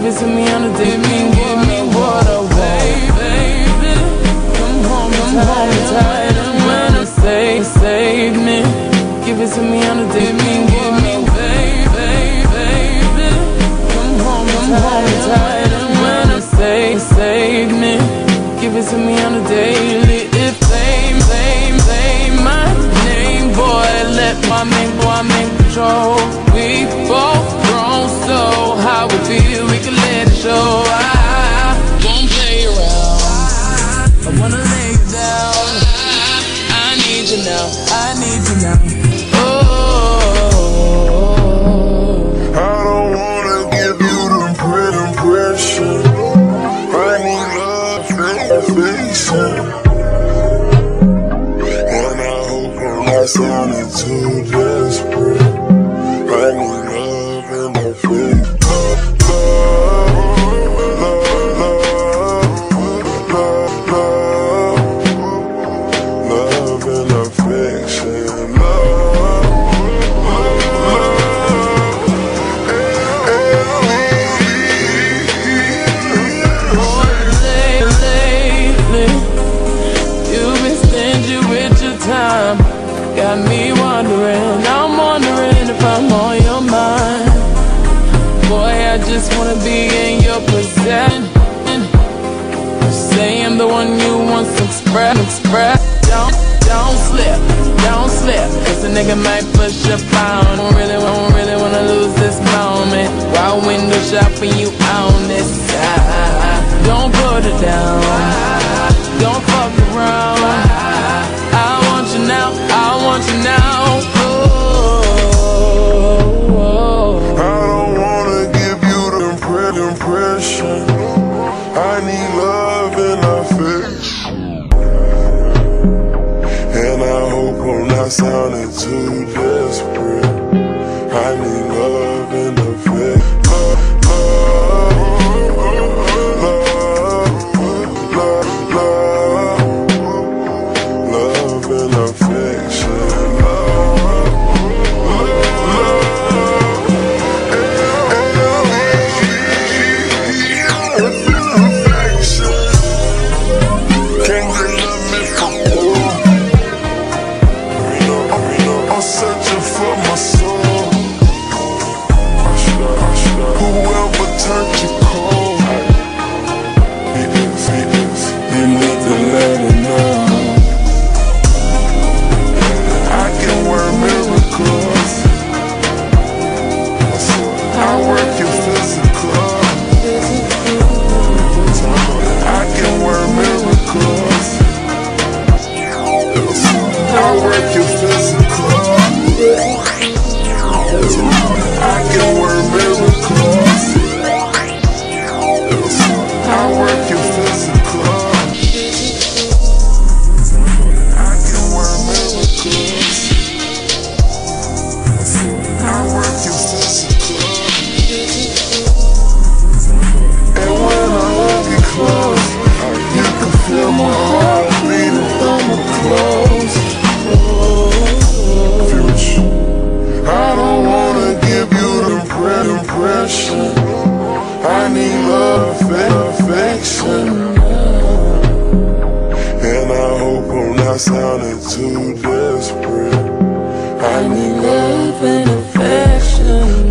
it to me on the day. Give me what I want, baby. Come home tired and when I say save me, give it to me on the day. Give me baby. Come home tired and when I say save me, give it to me on the daily. If fame my name, boy, let my make control. We both grown, so how we feel, we can let it show. I won't play around, I wanna lay you down. I need you now, I need you now. Oh, I don't wanna give you the impression. I need love and affection, and I hope I'm not sounding too desperate. I need love and affection. Love and affection. Got me wondering, I'm wondering if I'm on your mind. Boy, I just wanna be in your possession. Say I'm the one you want to express. Don't slip, cause a nigga might push up on. Don't really wanna lose this moment while window shopping you on this side. Don't put it down, don't fuck around. I want you now, I want you now. Oh, I don't wanna give you the impression. I need love and affection, and I hope I'm not sounding too desperate. I need love and affection. I'm searching for my soul. Whoever turned you cold, you need to let it know. I can work miracles. I work your physical. I can work miracles. I work your physical. I can work miracles. I work your physical. I can work miracles. I work your physical. And when I look you close, you can feel my heart beating through my clothes. I don't wanna give you the impression. I need love and affection, and I hope I'm not sounding too desperate. I need love and affection.